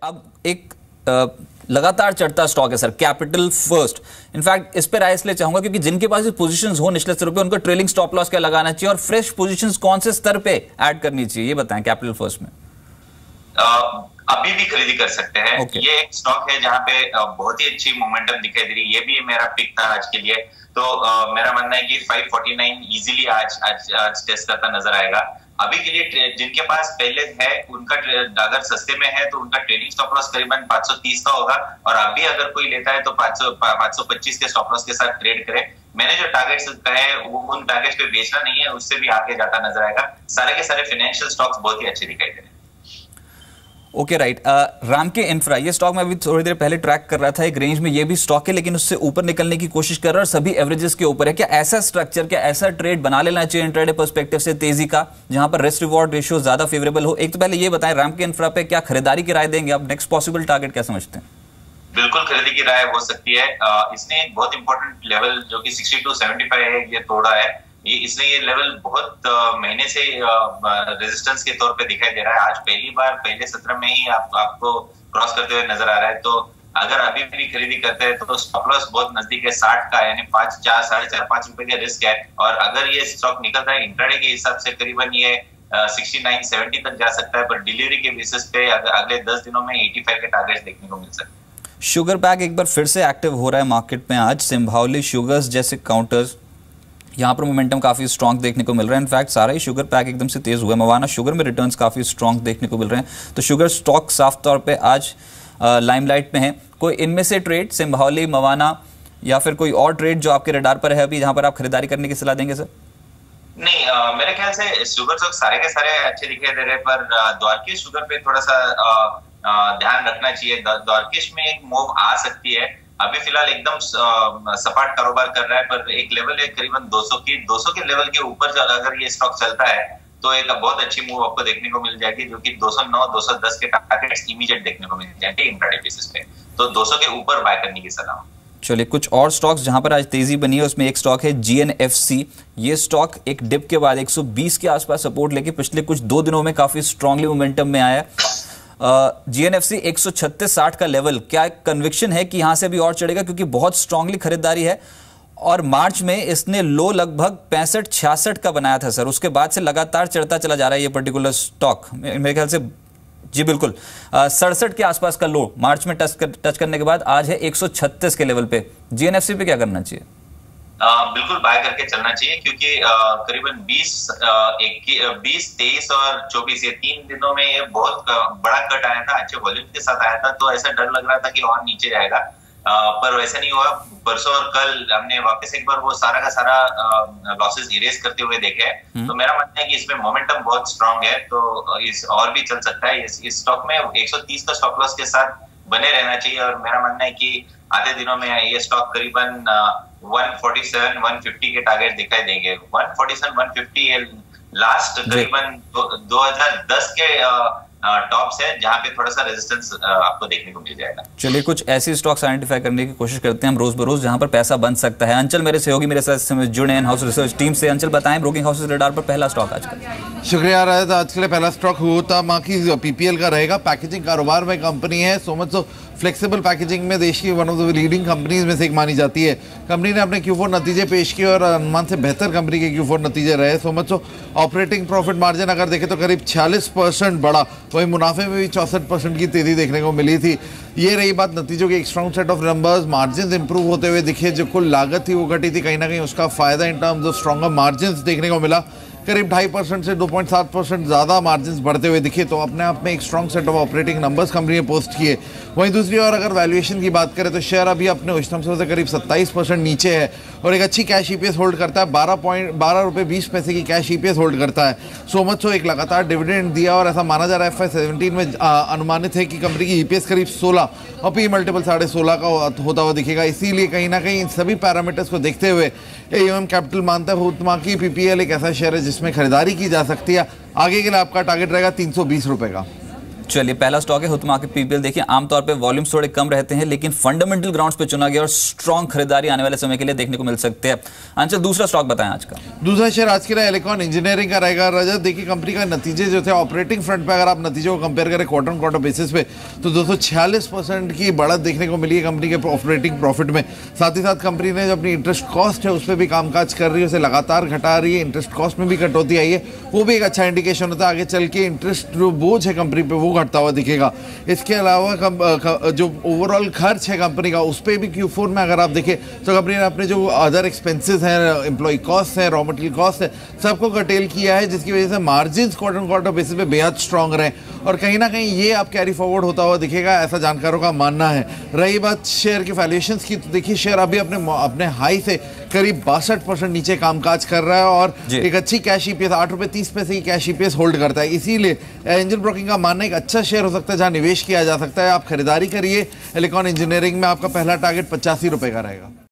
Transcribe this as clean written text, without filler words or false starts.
अब एक लगातार चढ़ता स्टॉक है सर, कैपिटल फर्स्ट। इनफैक्ट इस पे राय इसलिए चाहूंगा क्योंकि जिनके पास पोजीशंस हो निचले स्तरों पे, उनको ट्रेलिंग स्टॉप लॉस क्या लगाना चाहिए और फ्रेश पोजीशंस कौन से स्तर पे ऐड करनी चाहिए, ये बताएं कैपिटल फर्स्ट में। अभी भी खरीदी कर सकते हैं। ये एक स्टॉक है जहां पे बहुत ही अच्छी मोमेंटम दिखाई दे रही है। ये भी मेरा पिक था आज के लिए। तो मेरा मानना है कि 549 इजीली आज टेस्ट करता नजर आएगा। अभी के लिए जिनके पास पहले है उनका अगर सस्ते में है तो उनका ट्रेडिंग स्टॉप लॉस करीबन 530 का होगा, और अभी अगर कोई लेता है तो 525 के स्टॉप लॉस के साथ ट्रेड करे। मैंने जो टारगेट्स कहे वो उन टारगेट्स पे बेचना नहीं है, उससे भी आगे जाता नजर आएगा। सारे के सारे फाइनेंशियल स्टॉक्स बहुत ही अच्छे दिखाई दे रहे हैं। Okay right. राम के इंफ्रा, ये स्टॉक मैं अभी थोड़ी देर पहले ट्रैक कर रहा था, एक रेंज में ये भी स्टॉक है लेकिन उससे ऊपर निकलने की कोशिश कर रहा है और सभी एवरेजेस के ऊपर है। क्या ऐसा स्ट्रक्चर, क्या ऐसा ट्रेड बना लेना चाहिए इंट्राडे पर्सपेक्टिव से तेजी का, जहां पर रिस्क रिवॉर्ड रेशियो ज्यादा फेवरेबल हो? एक तो पहले ये बताएं राम के इंफ्रा पे क्या खरीदारी की राय देंगे आप, नेक्स्ट पॉसिबल टारगेट क्या समझते हैं? बिल्कुल खरीदी की राय हो सकती है। इसने एक बहुत इंपॉर्टेंट लेवल जो कि 62.75 है ये तोड़ा है। इसलिए ये लेवल बहुत महीने से रेजिस्टेंस के तौर पे दिखाई दे रहा है। आज पहली बार पहले सत्र में ही आपको क्रॉस करते हुए नजर आ रहा है। तो अगर अभी भी खरीदी करते हैं तो स्टॉप लॉस बहुत नजदीक है 60 का, यानी 4.5 रुपए का रिस्क है। और अगर ये स्टॉक निकलता है इंट्राडे के हिसाब से करीबन ये 69-70 तक जा सकता है, पर डिलीवरी के बेसिस पे अगले 10 दिनों में 85 के टारगेट्स देखने को मिल सकते हैं। शुगर पैक एक बार फिर से एक्टिव हो रहा है मार्केट में आज। सिंभावली शुगर्स जैसे काउंटर्स, यहाँ पर मोमेंटम काफी स्ट्रॉन्ग देखने को मिल रहा है। इनफैक्ट सारा ही शुगर पैक एकदम से तेज हुआ है। मवाना शुगर में रिटर्न्स काफी स्ट्रॉन्ग देखने को मिल रहे हैं। तो शुगर स्टॉक साफ तौर पे आज लाइमलाइट में है। कोई इनमें से ट्रेड, सिंभावली, मवाना या फिर कोई और ट्रेड जो आपके रडार पर है अभी, जहां पर आप खरीदारी करने की सलाह देंगे सर? नहीं, मेरे ख्याल से शुगर स्टॉक सारे के सारे अच्छे दिखाई दे रहे हैं, पर द्वारकेश शुगर पे थोड़ा सा ध्यान रखना चाहिए। द्वारकेश में एक मूव आ सकती है। अभी फिलहाल एकदम सपाट कारोबार कर रहा है, पर एक लेवल है करीबन 200 के लेवल के ऊपर अगर ये स्टॉक चलता है तो एक बहुत अच्छी मूव आपको देखने को मिल जाएगी, जो कि 209-210 के टारगेट्स इमीडिएट देखने को मिल जाएंगे इंट्राडे बेसिस पे। तो 200 के ऊपर बाय करने की सलाह। चलिए कुछ और स्टॉक्स जहां पर आज तेजी बनी है, उसमें एक स्टॉक है GNFC। ये स्टॉक एक डिप के बाद 120 के आसपास सपोर्ट लेके पिछले कुछ 2 दिनों में काफी स्ट्रांगली मोमेंटम में आया है। GNFC 136.60 का लेवल, क्या कन्विक्शन है कि यहां से भी और चढ़ेगा? क्योंकि बहुत स्ट्रांगली खरीदारी है और मार्च में इसने लो लगभग 65-66 का बनाया था सर। उसके बाद से लगातार चढ़ता चला जा रहा है ये पर्टिकुलर स्टॉक। मेरे ख्याल से जी बिल्कुल 67 के आसपास का लो मार्च में टच करने के बाद आज है 136 के लेवल पे। GNFC पे क्या करना चाहिए? बिल्कुल बाय करके चलना चाहिए, क्योंकि करीबन 20, 23 और 24 ये 3 दिनों में ये बहुत बड़ा कट आया था, अच्छे वॉल्यूम के साथ आया था। तो ऐसा डर लग रहा था कि और नीचे जाएगा, पर वैसा नहीं हुआ। परसों और कल हमने वापस एक बार वो सारा का सारा लॉसेस इरेज करते हुए देखे हैं। तो मेरा मानना है कि इसमें मोमेंटम बहुत स्ट्रांग है, तो इस और भी चल सकता है। इस स्टॉक में 130 का स्टॉप लॉस के साथ बने रहना चाहिए, और मेरा मानना है कि आधे दिनों में ये स्टॉक करीबन 147-150 के टारगेट दिखाई देंगे। 147-150 लास्ट करीबन 2010 के टॉप्स है, जहां पे थोड़ा सा रेजिस्टेंस आपको देखने को मिल जाएगा। चलिए कुछ ऐसी स्टॉक्स आइडेंटिफाई करने की कोशिश करते हैं हम रोज बरोज, जहां पर पैसा बन सकता है। अंचल मेरे सहयोगी मेरे साथ जुड़े हैं हाउस रिसर्च टीम से। अंचल बताएं ब्रोकिंग हाउसेस रडार पर पहला स्टॉक आज का। शुक्रिया राज। आज के लिए पहला स्टॉक होता माँ की PPL का रहेगा। पैकेजिंग कारोबार में कंपनी है, so much so flexible packaging में देश की one of the leading companies में से एक मानी जाती है। कंपनी ने अपने Q4 नतीजे पेश किए और अनुमान से बेहतर कंपनी के Q4 नतीजे रहे। So much so operating profit margin अगर देखें तो करीब 46% बढ़ा, वही मुनाफे में भी 64% की तेजी देखने को मिली थी। ये रही बात नतीजों की, एक strong set of numbers. Margin improve होते हुए दिखे, जो कुल लागत थी वो घटी थी, कहीं ना कहीं उसका फायदा in terms of stronger margin देखने को मिला। करीब 2.5% से 2.7% ज़्यादा मार्जिन बढ़ते हुए दिखे, तो अपने आप में एक strong set of operating numbers company ने पोस्ट किए। वहीं दूसरी ओर अगर वैल्यूएशन की बात करें तो शेयर अभी अपने उच्चतम से करीब 27% नीचे है और एक अच्छी कैश EPS होल्ड करता है। 12 रुपये 20 पैसे की कैश EPS होल्ड करता है। सो मच सो एक लगातार डिविडेंड दिया, और ऐसा माना जा रहा है FY17 में अनुमानित है कि कंपनी की EPS करीब 16 और P मल्टीपल 16.5 का होता हुआ दिखेगा। इसीलिए कहीं ना कहीं इन सभी पैरामीटर्स को देखते हुए AUM कैपिटल मानता है हुतमा की PPL एक ऐसा शेयर है जिसमें खरीदारी की जा सकती है। आगे के लिए आपका टारगेट रहेगा 320 रुपए का। चलिए, पहला स्टॉक है हुतमा के पीपीएल। देखिए, आमतौर पे वॉल्यूम्स थोड़े कम रहते हैं, लेकिन फंडामेंटल ग्राउंड्स पे चुना गया और स्ट्रॉन्ग खरीदारी आने वाले समय के लिए देखने को मिल सकते हैं। अंचल, दूसरा स्टॉक बताएं आज का। दूसरा शेयर आज के लिए इलेक्ट्रॉन इंजीनियरिंग का रहेगा। रजत, देखिए कंपनी का नतीजे जो थे ऑपरेटिंग फ्रंट पे अगर आप नतीजों को कंपेयर करें क्वार्टर ऑन क्वार्टर बेसिस पे, तो 246% की बढ़त देखने को मिली है कंपनी के ऑपरेटिंग प्रॉफिट में। साथ ही साथ कंपनी ने जो अपनी इंटरेस्ट कॉस्ट है उस पर भी कामकाज कर रही है, उसे लगातार घटा रही है, इंटरेस्ट कॉस्ट में भी कटौती आई है, वो भी एक अच्छा इंडिकेशन होता है आगे चल के इंटरेस्ट जो बोझ है कंपनी पे वो घटता हुआ दिखेगा। इसके अलावा जो ओवरऑल खर्च है कंपनी का उस पर भी Q4 में अगर आप देखें तो कंपनी ने अपने जो अदर एक्सपेंसेस हैं, एम्प्लॉय कॉस्ट है, रॉ मटेरियल कॉस्ट है, सबको कर्टेल किया है, जिसकी वजह से margin quarter on quarter basis पे बेहद स्ट्रॉन्ग रहे और कहीं ना कहीं ये आप कैरी फॉरवर्ड होता हुआ दिखेगा, ऐसा जानकारों का मानना है। रही बात शेयर के वैल्यूएशंस की, तो देखिए शेयर अभी अपने हाई से करीब 62% नीचे कामकाज कर रहा है और एक अच्छी कैश ईपीएस 8.30 रुपए की कैश ईपीएस होल्ड करता है। इसीलिए एंजल ब्रोकिंग का मानना एक अच्छा शेयर हो सकता है जहां निवेश किया जा सकता है। आप खरीदारी करिए। इलेक्ट्रॉन इंजीनियरिंग में आपका पहला टारगेट 85 रुपए का रहेगा।